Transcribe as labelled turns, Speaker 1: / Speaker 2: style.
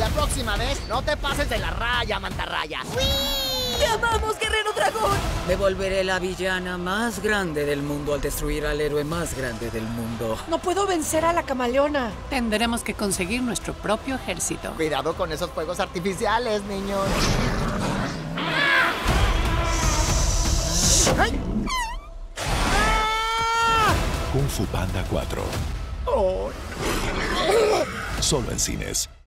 Speaker 1: próxima vez, no te pases de la raya, mantarraya.
Speaker 2: ¡Te amamos, Guerrero Dragón!
Speaker 3: Me volveré la villana más grande del mundo al destruir al héroe más grande del mundo.
Speaker 2: No puedo vencer a la camaleona.
Speaker 4: Tendremos que conseguir nuestro propio ejército.
Speaker 1: Cuidado con esos fuegos artificiales, niños. ¡Ay!
Speaker 5: Kung Fu Panda 4. Solo en cines.